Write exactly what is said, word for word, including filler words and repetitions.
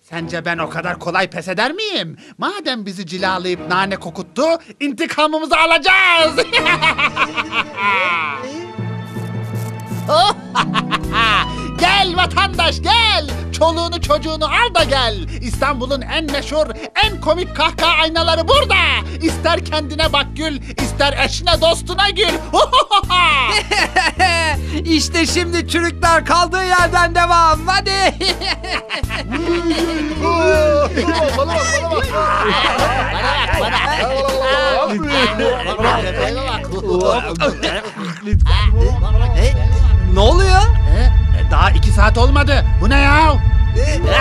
Sence ben o kadar kolay pes eder miyim? Madem bizi cilalayıp nane kokuttu, intikamımızı alacağız. Gel vatandaş gel. Çoluğunu çocuğunu al da gel. İstanbul'un en meşhur, en komik kahkaha aynaları burada. İster kendine bak gül, ister eşine dostuna gül. İşte şimdi çürükler kaldığı yerden devam. Hadi. Bana bak, bana bak. Ne oluyor? Daha iki saat olmadı. Bu ne ya?